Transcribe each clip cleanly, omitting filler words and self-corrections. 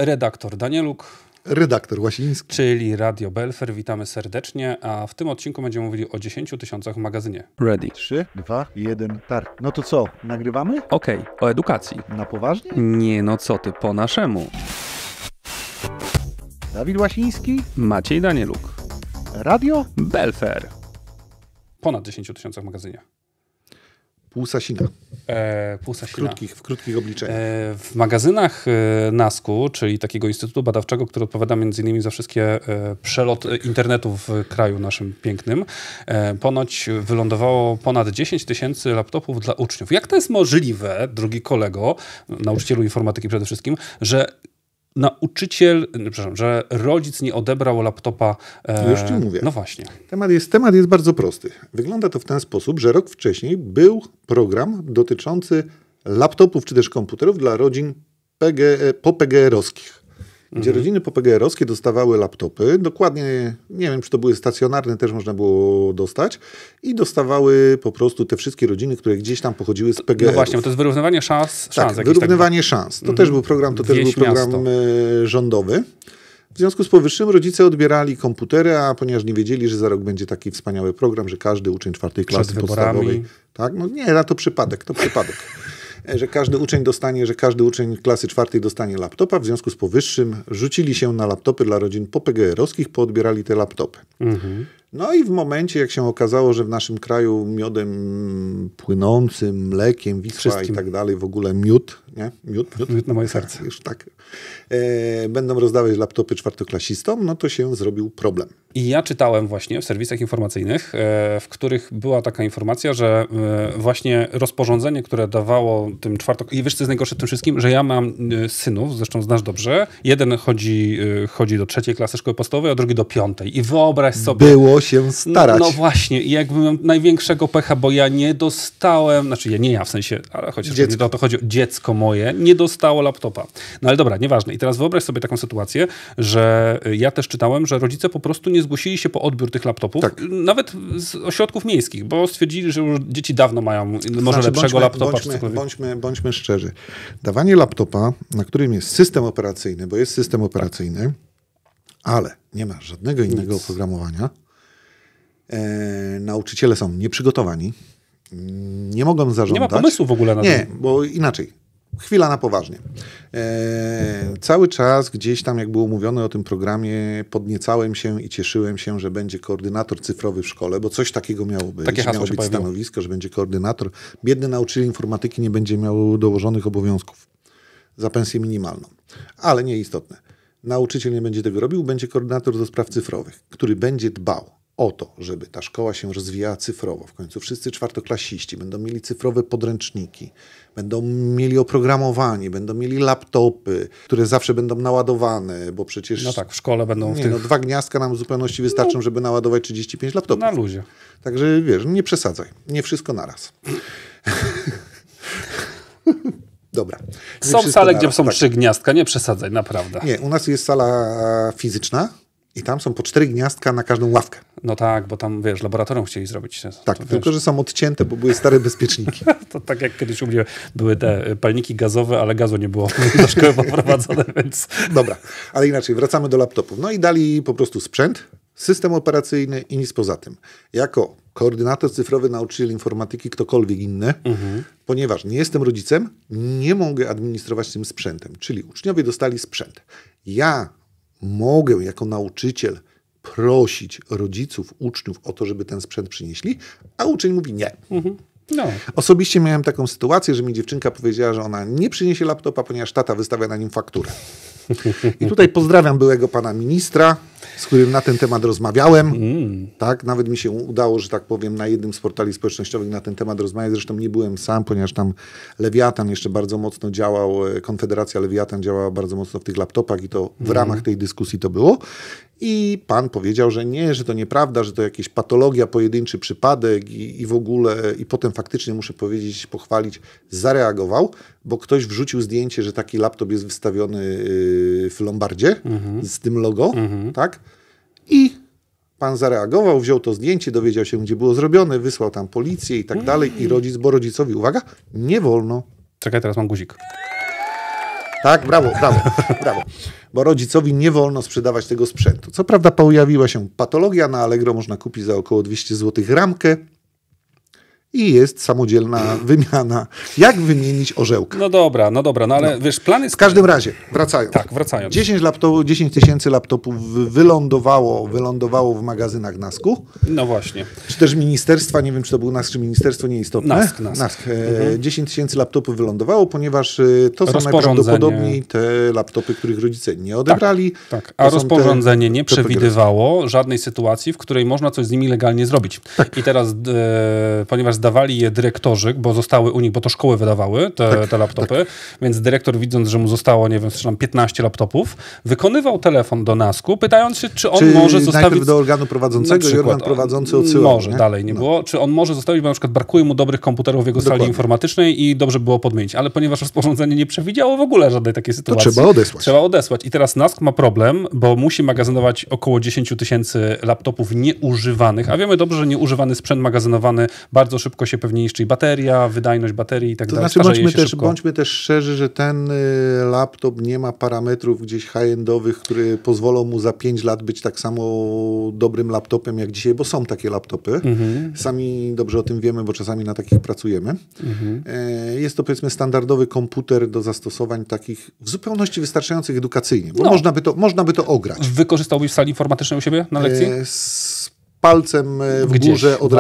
Redaktor Danieluk. Redaktor Łasiński. Czyli Radio Belfer. Witamy serdecznie, a w tym odcinku będziemy mówili o 10 000 w magazynie. Ready. 3, 2, 1, start. No to co, nagrywamy? Okej, o edukacji. Na poważnie? Nie no co ty, po naszemu. Dawid Łasiński. Maciej Danieluk. Radio Belfer. Ponad 10 000 w magazynie. Pół Sasina. Pół Sasina. W krótkich obliczeniach. W magazynach NASK-u, czyli takiego instytutu badawczego, który odpowiada m.in. za wszystkie przeloty internetu w kraju naszym pięknym, ponoć wylądowało ponad 10 000 laptopów dla uczniów. Jak to jest możliwe, drogi kolego, nauczycielu informatyki przede wszystkim, że że rodzic nie odebrał laptopa. Już ci mówię. No właśnie. Temat jest bardzo prosty. Wygląda to w ten sposób, że rok wcześniej był program dotyczący laptopów czy też komputerów dla rodzin PGR-owskich. Gdzie rodziny PGR-owskie dostawały laptopy, dokładnie, nie wiem, czy to były stacjonarne, też można było dostać, i dostawały po prostu te wszystkie rodziny, które gdzieś tam pochodziły z PGR-ów. No właśnie, bo to jest wyrównywanie szans. Tak, wyrównywanie szans. To też był program, rządowy. W związku z powyższym rodzice odbierali komputery, a ponieważ nie wiedzieli, że za rok będzie taki wspaniały program, że każdy uczeń 4. klasy podstawowej... Tak, no nie, to przypadek. Że każdy uczeń klasy 4 dostanie laptopa. W związku z powyższym rzucili się na laptopy dla rodzin PGR-owskich, poodbierali te laptopy. No i w momencie, jak się okazało, że w naszym kraju miodem płynącym, mlekiem, Wisła i tak dalej, w ogóle miód na moje serce. Już tak. Będą rozdawać laptopy czwartoklasistom, no to się zrobił problem. I ja czytałem właśnie w serwisach informacyjnych, w których była taka informacja, że właśnie rozporządzenie, które dawało tym I wiesz, co jest najgorsze w tym wszystkim? Że ja mam synów, zresztą znasz dobrze. Jeden chodzi do 3. klasy szkoły podstawowej, a drugi do 5. I wyobraź sobie... Było się starać. No właśnie. I jakby miałem największego pecha, bo ja nie dostałem... Znaczy ja w sensie, ale chociaż nie o to chodzi, dziecko moje nie dostało laptopa. No ale dobra, nieważne. I teraz wyobraź sobie taką sytuację, że ja też czytałem, że rodzice po prostu nie zgłosili się po odbiór tych laptopów, nawet z ośrodków miejskich, bo stwierdzili, że już dzieci dawno mają lepszego laptopa. Bądźmy szczerzy. Dawanie laptopa, na którym jest system operacyjny, bo jest system operacyjny, ale nie ma żadnego innego oprogramowania, nauczyciele są nieprzygotowani, nie mogą zarządzać. Nie ma pomysłu w ogóle na to. Nie, bo inaczej. Chwila na poważnie. Cały czas gdzieś tam, jak było mówione o tym programie, podniecałem się i cieszyłem się, że będzie koordynator cyfrowy w szkole, bo coś takiego miało być. Takie hasło miało się być pojawiło. Stanowisko, że będzie koordynator. Biedny nauczyciel informatyki nie będzie miał dołożonych obowiązków za pensję minimalną. Ale nieistotne. Nauczyciel nie będzie tego robił, będzie koordynator do spraw cyfrowych, który będzie dbał o to, żeby ta szkoła się rozwijała cyfrowo. W końcu wszyscy czwartoklasiści będą mieli cyfrowe podręczniki, będą mieli oprogramowanie, będą mieli laptopy, które zawsze będą naładowane, bo przecież... No tak, w szkole będą... 2 gniazdka nam w zupełności wystarczą, żeby naładować 35 laptopów. Na luzie. Także wiesz, nie przesadzaj. Nie wszystko naraz. Dobra. Są sale, gdzie są 3 gniazdka, nie przesadzaj, naprawdę. Nie, u nas jest sala fizyczna i tam są po 4 gniazdka na każdą ławkę. No tak, bo tam, wiesz, laboratorium chcieli zrobić. Tak, tylko że są odcięte, bo były stare bezpieczniki. To tak jak kiedyś u mnie były te palniki gazowe, ale gazu nie było do szkoły poprowadzone, więc... Dobra, ale inaczej, wracamy do laptopów. No i dali po prostu sprzęt, system operacyjny i nic poza tym. Jako koordynator cyfrowy, nauczyciel informatyki, ktokolwiek inny, ponieważ nie jestem rodzicem, nie mogę administrować tym sprzętem. Czyli uczniowie dostali sprzęt. Ja mogę jako nauczyciel prosić rodziców, uczniów o to, żeby ten sprzęt przynieśli, a uczeń mówi nie. No. Osobiście miałem taką sytuację, że mi dziewczynka powiedziała, że ona nie przyniesie laptopa, ponieważ tata wystawia na nim fakturę. I tutaj pozdrawiam byłego pana ministra, z którym na ten temat rozmawiałem. Tak, nawet mi się udało, że tak powiem, na jednym z portali społecznościowych na ten temat rozmawiać. Zresztą nie byłem sam, ponieważ tam Lewiatan jeszcze bardzo mocno działał, Konfederacja Lewiatan działała bardzo mocno w tych laptopach i to w ramach tej dyskusji to było. I pan powiedział, że nie, że to nieprawda, że to jakieś patologia, pojedynczy przypadek i w ogóle, i potem faktycznie muszę powiedzieć, pochwalić, zareagował, bo ktoś wrzucił zdjęcie, że taki laptop jest wystawiony w Lombardzie z tym logo, tak? I pan zareagował, wziął to zdjęcie, dowiedział się, gdzie było zrobione, wysłał tam policję i tak dalej. I rodzic, bo rodzicowi, uwaga, nie wolno. Czekaj, teraz mam guzik. Tak, brawo. Bo rodzicowi nie wolno sprzedawać tego sprzętu. Co prawda pojawiła się patologia, na Allegro można kupić za około 200 zł ramkę i jest samodzielna wymiana. Jak wymienić orzełka? No dobra, ale wiesz, plan jest... W każdym razie, wracając. Tak, wracając. 10 tysięcy laptopów wylądowało w magazynach NASK-u. No właśnie. Czy też ministerstwa, nie wiem, czy to był NASK, czy ministerstwo, nieistotne. NASK. 10 tysięcy laptopów wylądowało, ponieważ to są najprawdopodobniej te laptopy, których rodzice nie odebrali. Tak. A rozporządzenie nie przewidywało żadnej sytuacji, w której można coś z nimi legalnie zrobić. Tak. I teraz, ponieważ zdawali je dyrektorzy, bo zostały u nich, bo to szkoły wydawały te laptopy, więc dyrektor, widząc, że mu zostało, nie wiem, 15 laptopów, wykonywał telefon do NASK-u, pytając się, czy on może zostawić... najpierw do organu prowadzącego i organ prowadzący odsyłał. Może, dalej nie było. Czy on może zostawić, bo na przykład brakuje mu dobrych komputerów w jego sali informatycznej i dobrze było podmienić. Ale ponieważ rozporządzenie nie przewidziało w ogóle żadnej takiej sytuacji. To trzeba odesłać. I teraz NASK ma problem, bo musi magazynować około 10 tysięcy laptopów nieużywanych, a wiemy dobrze, że nieużywany sprzęt magazynowany bardzo szybko się pewnie niszczy bateria, wydajność baterii i tak dalej. To znaczy bądźmy też szczerzy, że ten laptop nie ma parametrów gdzieś high-endowych, które pozwolą mu za 5 lat być tak samo dobrym laptopem jak dzisiaj, bo są takie laptopy. Sami dobrze o tym wiemy, bo czasami na takich pracujemy. Jest to, powiedzmy, standardowy komputer do zastosowań takich w zupełności wystarczających edukacyjnie, bo można by to ograć. Wykorzystałbyś w sali informatycznej u siebie na lekcji? Palcem w górze od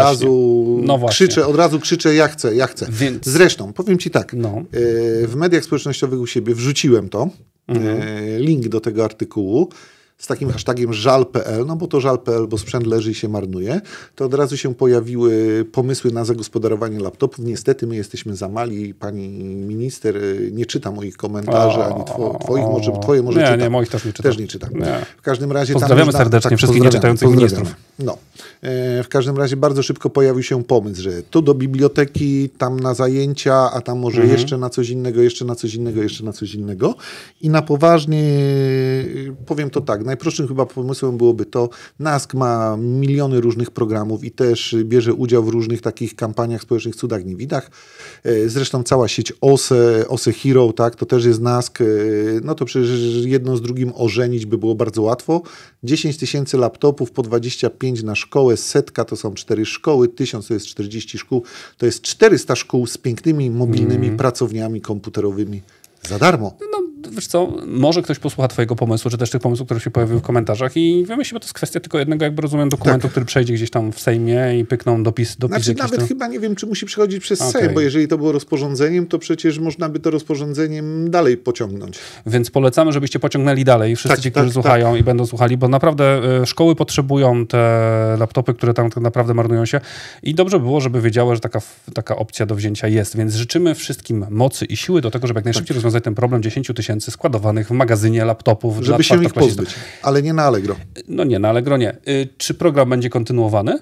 razu krzyczę, ja chcę. Więc... Zresztą, powiem ci tak, w mediach społecznościowych u siebie wrzuciłem to, link do tego artykułu, z takim hashtagiem żal.pl, no bo to żal.pl, bo sprzęt leży i się marnuje, to od razu się pojawiły pomysły na zagospodarowanie laptopów. Niestety my jesteśmy za mali. Pani minister nie czyta moich komentarzy, ani twoich, twoje może czyta. Nie, moich też nie czyta. Też nie czyta. Nie. W każdym razie... Pozdrawiamy serdecznie wszystkich nieczytających ministrów. No. W każdym razie bardzo szybko pojawił się pomysł, że tu do biblioteki, tam na zajęcia, a tam może jeszcze na coś innego, jeszcze na coś innego. I na poważnie powiem to tak, najprostszym chyba pomysłem byłoby to, NASK ma miliony różnych programów i też bierze udział w różnych takich kampaniach społecznych, cudach, niewidach. Zresztą cała sieć OSE Hero, tak, to też jest NASK. No to przecież jedno z drugim ożenić by było bardzo łatwo. 10 tysięcy laptopów, po 25 na szkołę, 100 to są 4 szkoły, 1000 to jest 40 szkół, to jest 400 szkół z pięknymi, mobilnymi pracowniami komputerowymi za darmo. No, wiesz co, może ktoś posłucha twojego pomysłu, czy też tych pomysłów, które się pojawiły w komentarzach i wymyśli, bo to jest kwestia tylko jednego, jakby rozumiem, dokumentu, który przejdzie gdzieś tam w Sejmie i pykną dopis znaczy nawet chyba nie wiem, czy musi przechodzić przez Sejm, bo jeżeli to było rozporządzeniem, to przecież można by to rozporządzeniem dalej pociągnąć. Więc polecamy, żebyście pociągnęli dalej wszyscy ci, którzy słuchają i będą słuchali, bo naprawdę szkoły potrzebują te laptopy, które tam tak naprawdę marnują się i dobrze by było, żeby wiedziały, że taka opcja do wzięcia jest, więc życzymy wszystkim mocy i siły do tego, żeby jak najszybciej rozwiązać ten problem 10 tysięcy składowanych w magazynie laptopów. Żeby się ich pozbyć, ale nie na Allegro. No nie, na Allegro nie. Czy program będzie kontynuowany?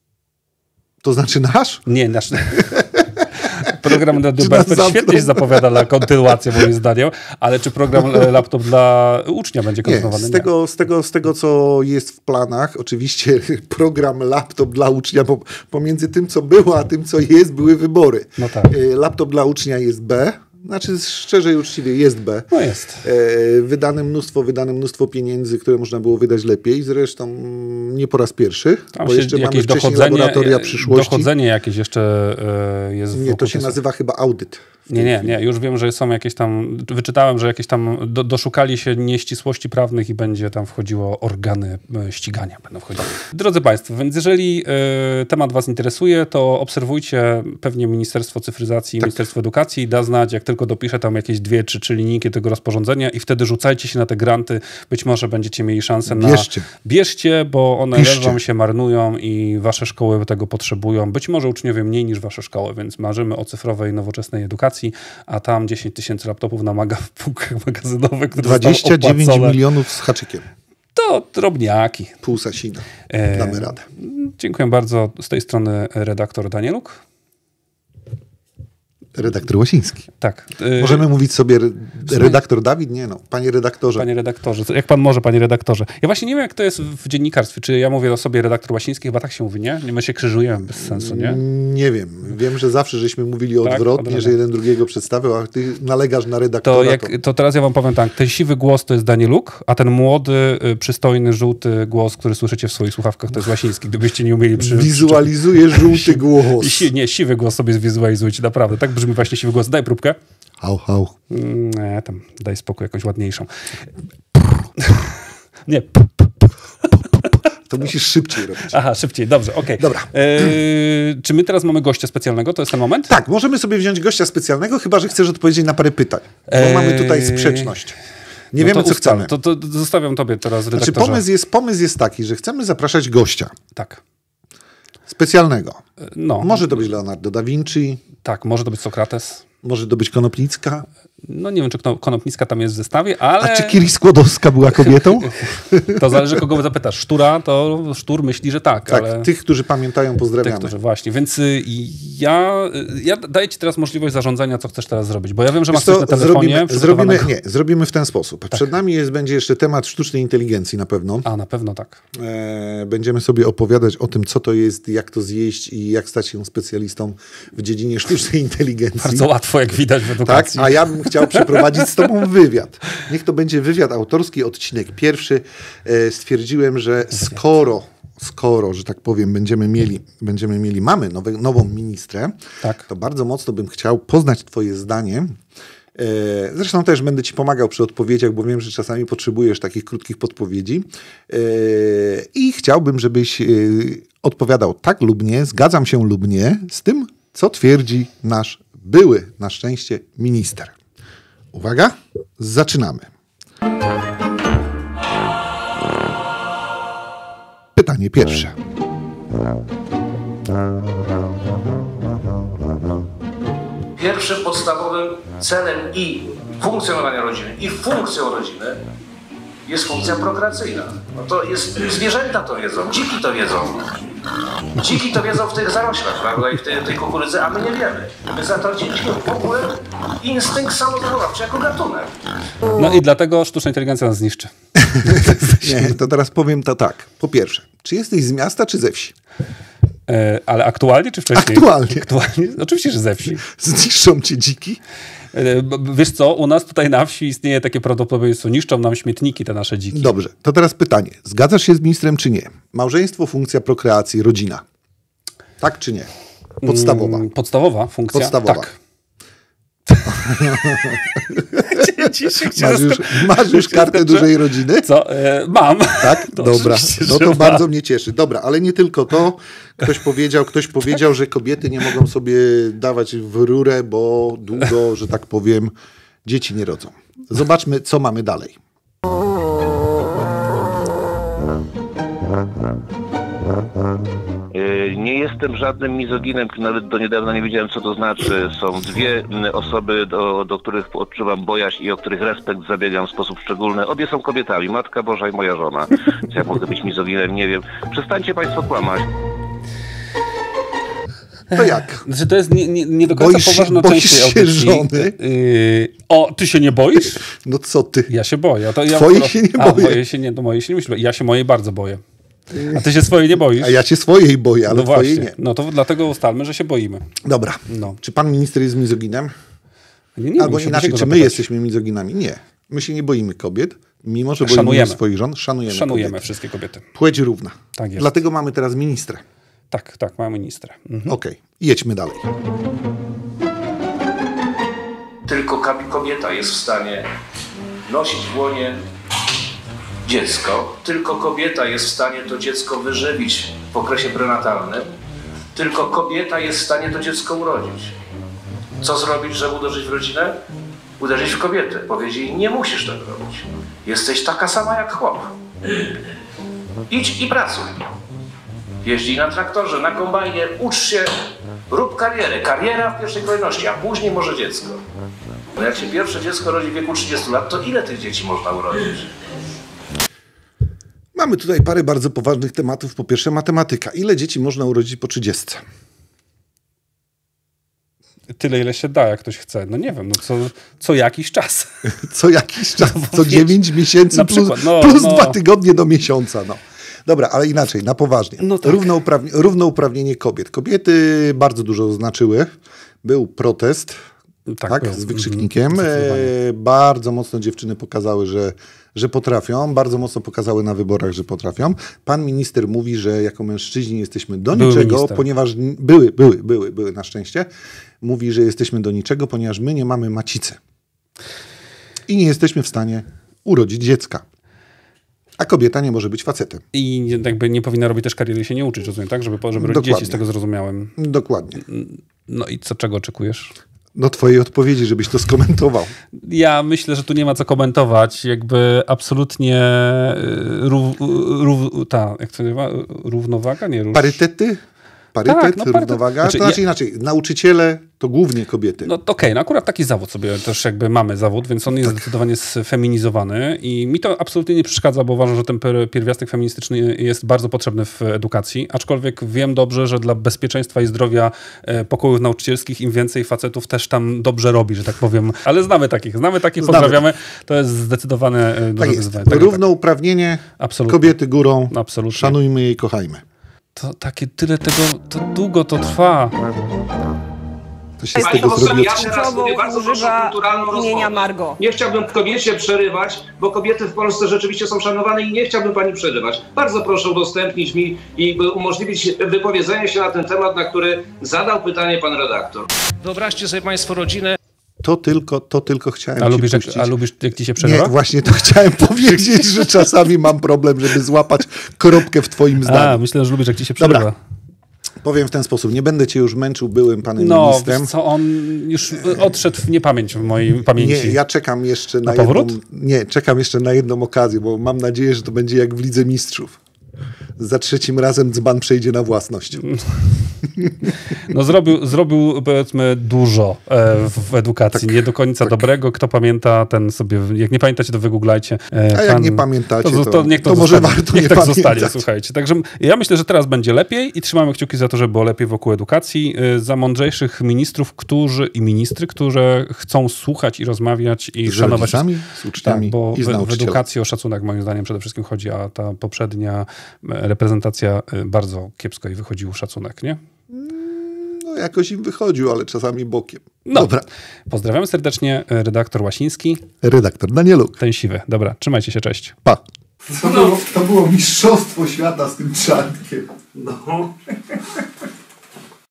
To znaczy nasz? Nie, nasz. Program świetnie się zapowiada na kontynuację, moim zdaniem, ale czy program laptop dla ucznia będzie kontynuowany? Nie, z tego, co jest w planach, oczywiście program laptop dla ucznia, bo pomiędzy tym, co było, a tym, co jest, były wybory. No tak. Laptop dla ucznia jest B. Znaczy, szczerze i uczciwie, jest B. No jest. Wydane mnóstwo pieniędzy, które można było wydać lepiej. Zresztą nie po raz pierwszy, tam bo jeszcze mamy wcześniej laboratoria przyszłości. Dochodzenie jakieś jeszcze jest... Nie, to się nazywa chyba audyt. Nie. Już wiem, że są jakieś tam... Wyczytałem, że jakieś tam doszukali się nieścisłości prawnych i będzie tam wchodziło organy ścigania. Będą wchodziły. Drodzy Państwo, więc jeżeli temat Was interesuje, to obserwujcie pewnie Ministerstwo Cyfryzacji i Ministerstwo Edukacji. Da znać, jak tylko dopiszę tam jakieś 2 czy 3 linijki tego rozporządzenia i wtedy rzucajcie się na te granty. Być może będziecie mieli szansę na... Bierzcie, bo one leżą, się marnują i wasze szkoły tego potrzebują. Być może uczniowie mniej niż wasze szkoły, więc marzymy o cyfrowej, nowoczesnej edukacji, a tam 10 tysięcy laptopów na półkach magazynowych, które 29 milionów z haczykiem. To drobniaki. Pół Sasina. Damy radę. Dziękuję bardzo. Z tej strony redaktor Danieluk. Redaktor Łasiński. Tak. Możemy mówić sobie redaktor Dawid? Nie no, panie redaktorze. Panie redaktorze. Jak pan może, panie redaktorze? Ja właśnie nie wiem, jak to jest w dziennikarstwie. Czy ja mówię o sobie redaktor Łasiński? Chyba tak się mówi, nie? My się krzyżujemy bez sensu, nie? Nie wiem. Wiem, że zawsze żeśmy mówili odwrotnie, że jeden drugiego przedstawiał, a ty nalegasz na redaktora. To teraz ja wam powiem tak. Ten siwy głos to jest Danieluk, a ten młody, przystojny, żółty głos, który słyszycie w swoich słuchawkach, to jest Łasiński. Gdybyście nie umieli Wizualizuję żółty głos. Nie, siwy głos sobie zwizualizujcie, naprawdę. Tak brzmi właśnie siwy głos. Daj próbkę. Hał, hał. Nie, tam daj spokój, jakąś ładniejszą. Nie. To musisz szybciej robić. Aha, szybciej, dobrze, okej. Dobra. Czy my teraz mamy gościa specjalnego? To jest ten moment? Tak, możemy sobie wziąć gościa specjalnego, chyba że chcesz odpowiedzieć na parę pytań. Bo mamy tutaj sprzeczność. Nie wiemy, co chcemy. To zostawiam tobie teraz, redaktorze. Znaczy, pomysł jest taki, że chcemy zapraszać gościa. Tak. Specjalnego. No. Może to być Leonardo da Vinci. Tak, może to być Sokrates. Może to być Konopnicka. No nie wiem, czy Konopnicka tam jest w zestawie, ale... A czy Kiri Skłodowska była kobietą? To zależy, kogo zapytasz. Sztura, to Sztur myśli, że tak. Tak, ale... tych, którzy pamiętają, pozdrawiamy. Tych, którzy właśnie. Więc ja daję ci teraz możliwość zarządzania, co chcesz teraz zrobić. Bo ja wiem, że masz coś na telefonie. Zrobimy w ten sposób. Tak. Przed nami będzie jeszcze temat sztucznej inteligencji na pewno. A, na pewno tak. Będziemy sobie opowiadać o tym, co to jest, jak to zjeść i jak stać się specjalistą w dziedzinie sztucznej inteligencji. Bardzo łatwo, jak widać w edukacji. Tak, a ja bym chciał przeprowadzić z tobą wywiad. Niech to będzie wywiad autorski, odcinek pierwszy. Stwierdziłem, że skoro, że tak powiem, mamy nową ministrę, tak, to bardzo mocno bym chciał poznać twoje zdanie. Zresztą też będę ci pomagał przy odpowiedziach, bo wiem, że czasami potrzebujesz takich krótkich podpowiedzi. I chciałbym, żebyś odpowiadał tak lub nie, zgadzam się lub nie z tym, co twierdzi nasz były, na szczęście, minister. Uwaga, zaczynamy. Pytanie pierwsze. Pierwszym podstawowym celem i funkcjonowania rodziny, i funkcją rodziny jest funkcja prokreacyjna. No to jest, zwierzęta to wiedzą, dziki to wiedzą. Dziki to wiedzą w tych zaroślach, prawda, i w tej kukurydzy, a my nie wiemy. My zatraciliśmy w ogóle instynkt samozachowawczy jako gatunek. No i dlatego sztuczna inteligencja nas zniszczy. Nie, to teraz powiem to tak. Po pierwsze, czy jesteś z miasta, czy ze wsi? Ale aktualnie, czy wcześniej? Aktualnie. Oczywiście, że ze wsi. Zniszczą cię dziki? Wiesz co, u nas tutaj na wsi istnieje takie prawdopodobieństwo, niszczą nam śmietniki te nasze dziki. Dobrze, to teraz pytanie. Zgadzasz się z ministrem, czy nie? Małżeństwo, funkcja prokreacji, rodzina. Tak czy nie? Podstawowa. Podstawowa funkcja? Podstawowa. Tak. Masz już kartę dużej rodziny? Co? Mam. Tak? Dobra. No to bardzo mnie cieszy. Dobra, ale nie tylko to. Ktoś powiedział, że kobiety nie mogą sobie dawać w rurę, bo długo, że tak powiem, dzieci nie rodzą. Zobaczmy, co mamy dalej. Nie jestem żadnym mizoginem, nawet do niedawna nie wiedziałem, co to znaczy. Są dwie osoby, do których odczuwam bojaźń i o których respekt zabiegam w sposób szczególny. Obie są kobietami, Matka Boża i moja żona. Czy ja mogę być mizoginem? Nie wiem. Przestańcie państwo kłamać. To jak? Znaczy, to jest nie do końca poważna część tej audycji. Żony? Ty się nie boisz? No co ty? Ja się boję. Twojej się nie boję. Mojej się nie myślę. Ja się mojej bardzo boję. A ty się swojej nie boisz? A ja się swojej boję, ale twojej nie. No to dlatego ustalmy, że się boimy. Dobra. No. Czy pan minister jest mizoginem? Nie, albo inaczej, czy my jesteśmy mizoginami? Nie. My się nie boimy kobiet, mimo że boimy swoich żon. Szanujemy kobiety. Wszystkie kobiety. Płeć równa. Tak jest. Dlatego mamy teraz ministrę. Tak, mamy ministra. Okej, jedźmy dalej. Tylko kobieta jest w stanie nosić w łonie dziecko. Tylko kobieta jest w stanie to dziecko wyżywić w okresie prenatalnym. Tylko kobieta jest w stanie to dziecko urodzić. Co zrobić, żeby uderzyć w rodzinę? Uderzyć w kobietę. Powiedzieć jej, nie musisz tego robić. Jesteś taka sama jak chłop. Idź i pracuj. Jeździ na traktorze, na kombajnie, ucz się, rób karierę. Kariera w pierwszej kolejności, a później może dziecko. No jak się pierwsze dziecko rodzi w wieku 30 lat, to ile tych dzieci można urodzić? Mamy tutaj parę bardzo poważnych tematów. Po pierwsze matematyka. Ile dzieci można urodzić po 30? tyle, ile się da, jak ktoś chce. No nie wiem, no co jakiś czas. Co jakiś czas, co 9 miesięcy na przykład, plus 2 tygodnie do miesiąca. No. Dobra, ale inaczej, na poważnie. No tak. Równouprawnienie kobiet. Kobiety bardzo dużo znaczyły. Był protest, tak z wykrzyknikiem. Bardzo mocno dziewczyny pokazały, że potrafią. Bardzo mocno pokazały na wyborach, że potrafią. Pan minister mówi, że jako mężczyźni jesteśmy do niczego, minister. Ponieważ były na szczęście. Mówi, że jesteśmy do niczego, ponieważ my nie mamy macicy. I nie jesteśmy w stanie urodzić dziecka. A kobieta nie może być facetem. I jakby nie powinna robić też kariery i się nie uczyć, rozumiem, tak? Żeby rodzić dzieci, z tego zrozumiałem. Dokładnie. No i czego oczekujesz? No twojej odpowiedzi, żebyś to skomentował. Ja myślę, że tu nie ma co komentować. Jakby absolutnie jak to nazywa? Równowaga? Nie, Parytety? Parytet, tak, równowaga? Znaczy, inaczej, nauczyciele to głównie kobiety. No okej, no akurat taki zawód sobie też jakby mamy zawód, więc on jest zdecydowanie sfeminizowany i mi to absolutnie nie przeszkadza, bo uważam, że ten pierwiastek feministyczny jest bardzo potrzebny w edukacji, aczkolwiek wiem dobrze, że dla bezpieczeństwa i zdrowia pokojów nauczycielskich im więcej facetów też tam dobrze robi, że tak powiem. Ale znamy takich, pozdrawiamy. To jest zdecydowane duże wyzwanie. Równouprawnienie, kobiety górą, absolutnie. Szanujmy je i kochajmy. To takie tyle tego, to długo to trwa. To się z tego zrobiło. Ja teraz mówię, bardzo proszę o kulturalną rozmowę. Nie chciałbym kobiecie przerywać, bo kobiety w Polsce rzeczywiście są szanowane i nie chciałbym pani przerywać. Bardzo proszę udostępnić mi i umożliwić wypowiedzenie się na ten temat, na który zadał pytanie pan redaktor. Wyobraźcie sobie państwo rodzinę. To tylko chciałem A lubisz, jak ci się przerywa? Nie, właśnie to chciałem powiedzieć, że czasami mam problem, żeby złapać kropkę w twoim zdaniu. Myślę, że lubisz, jak ci się przerywa. Dobra. Powiem w ten sposób, nie będę cię już męczył byłym panem ministrem. No, co on już odszedł w niepamięć w mojej pamięci. Nie, ja czekam jeszcze na powrót? Czekam jeszcze na jedną okazję, bo mam nadzieję, że to będzie jak w Lidze Mistrzów. Za trzecim razem dzban przejdzie na własność. No zrobił powiedzmy dużo w edukacji. Nie do końca dobrego. Kto pamięta, ten sobie... Jak nie pamiętacie, to wygooglajcie. A jak nie pamiętacie, to może warto niech tak zostanie, słuchajcie. Także ja myślę, że teraz będzie lepiej i trzymamy kciuki za to, żeby było lepiej wokół edukacji. Za mądrzejszych ministrów, którzy chcą słuchać i rozmawiać i szanować... z uczniami bo i z w edukacji o szacunek moim zdaniem przede wszystkim chodzi, a ta poprzednia reprezentacja bardzo kiepsko i wychodził szacunek, nie? No jakoś im wychodził, ale czasami bokiem. No. Dobra. Pozdrawiamy serdecznie, redaktor Łasiński. Redaktor Danieluk. Ten siwy. Dobra, trzymajcie się, cześć. Pa. To było mistrzostwo świata z tym czarnkiem. No.